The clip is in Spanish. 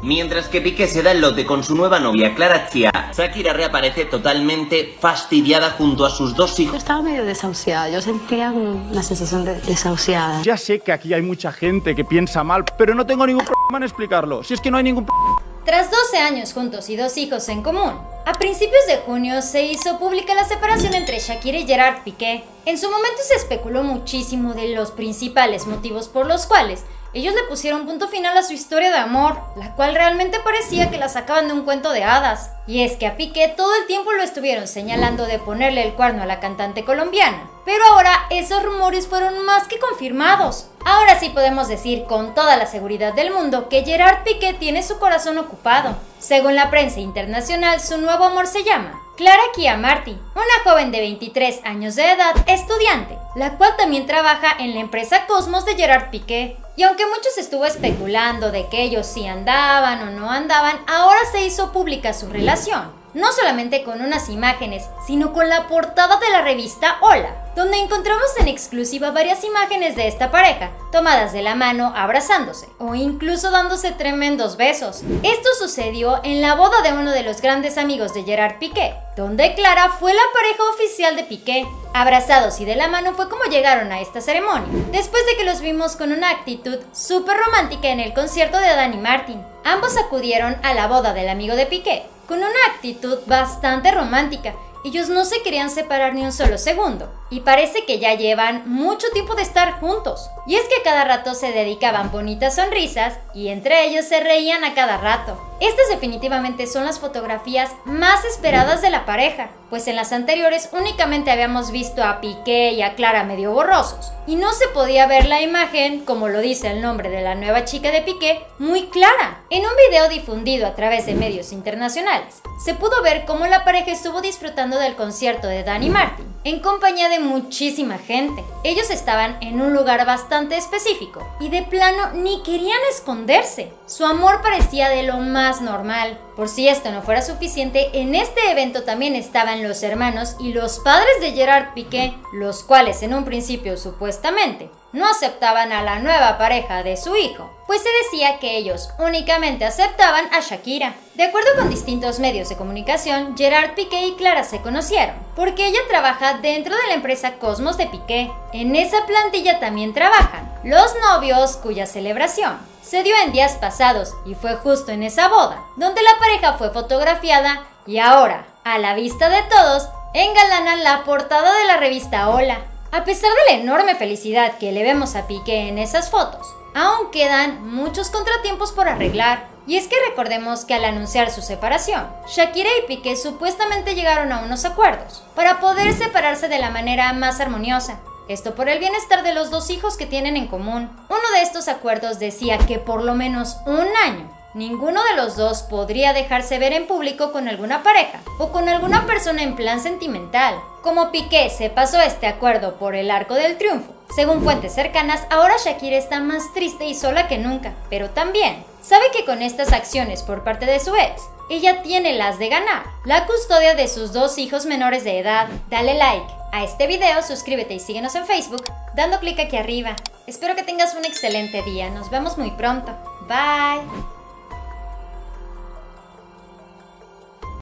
Mientras que Piqué se da el lote con su nueva novia Clara Chia, Shakira reaparece totalmente fastidiada junto a sus dos hijos. Yo estaba medio desahuciada, yo sentía una sensación de desahuciada. Ya sé que aquí hay mucha gente que piensa mal, pero no tengo ningún problema en explicarlo, si es que no hay ningún problema. Tras 12 años juntos y 2 hijos en común, a principios de junio se hizo pública la separación entre Shakira y Gerard Piqué. En su momento se especuló muchísimo de los principales motivos por los cuales ellos le pusieron punto final a su historia de amor, la cual realmente parecía que la sacaban de un cuento de hadas. Y es que a Piqué todo el tiempo lo estuvieron señalando de ponerle el cuerno a la cantante colombiana. Pero ahora esos rumores fueron más que confirmados. Ahora sí podemos decir con toda la seguridad del mundo que Gerard Piqué tiene su corazón ocupado. Según la prensa internacional, su nuevo amor se llama Clara Chia Marti, una joven de 23 años de edad, estudiante, la cual también trabaja en la empresa Cosmos de Gerard Piqué. Y aunque muchos estuvo especulando de que ellos sí andaban o no andaban, ahora se hizo pública su relación. No solamente con unas imágenes, sino con la portada de la revista Hola, donde encontramos en exclusiva varias imágenes de esta pareja, tomadas de la mano, abrazándose, o incluso dándose tremendos besos. Esto sucedió en la boda de uno de los grandes amigos de Gerard Piqué, donde Clara fue la pareja oficial de Piqué. Abrazados y de la mano fue como llegaron a esta ceremonia, después de que los vimos con una actitud súper romántica en el concierto de Dani Martin. Ambos acudieron a la boda del amigo de Piqué, con una actitud bastante romántica. Ellos no se querían separar ni un solo segundo, y parece que ya llevan mucho tiempo de estar juntos. Y es que a cada rato se dedicaban bonitas sonrisas, y entre ellos se reían a cada rato. Estas definitivamente son las fotografías más esperadas de la pareja, pues en las anteriores únicamente habíamos visto a Piqué y a Clara medio borrosos, y no se podía ver la imagen, como lo dice el nombre de la nueva chica de Piqué, muy clara. En un video difundido a través de medios internacionales, se pudo ver cómo la pareja estuvo disfrutando del concierto de Dani Martin, en compañía de muchísima gente. Ellos estaban en un lugar bastante específico, y de plano ni querían esconderse. Su amor parecía de lo más normal. Por si esto no fuera suficiente, en este evento también estaban los hermanos y los padres de Gerard Piqué, los cuales en un principio supuestamente no aceptaban a la nueva pareja de su hijo, pues se decía que ellos únicamente aceptaban a Shakira. De acuerdo con distintos medios de comunicación, Gerard Piqué y Clara se conocieron, porque ella trabaja dentro de la empresa Cosmos de Piqué. En esa plantilla también trabajan los novios, cuya celebración se dio en días pasados y fue justo en esa boda, donde la pareja fue fotografiada y ahora, a la vista de todos, engalanan la portada de la revista Hola. A pesar de la enorme felicidad que le vemos a Piqué en esas fotos, aún quedan muchos contratiempos por arreglar. Y es que recordemos que al anunciar su separación, Shakira y Piqué supuestamente llegaron a unos acuerdos para poder separarse de la manera más armoniosa. Esto por el bienestar de los dos hijos que tienen en común. Uno de estos acuerdos decía que por lo menos un año ninguno de los dos podría dejarse ver en público con alguna pareja o con alguna persona en plan sentimental. Como Piqué se pasó este acuerdo por el Arco del Triunfo, según fuentes cercanas, ahora Shakira está más triste y sola que nunca, pero también sabe que con estas acciones por parte de su ex, ella tiene las de ganar la custodia de sus dos hijos menores de edad. Dale like a este video, suscríbete y síguenos en Facebook dando clic aquí arriba. Espero que tengas un excelente día, nos vemos muy pronto. Bye.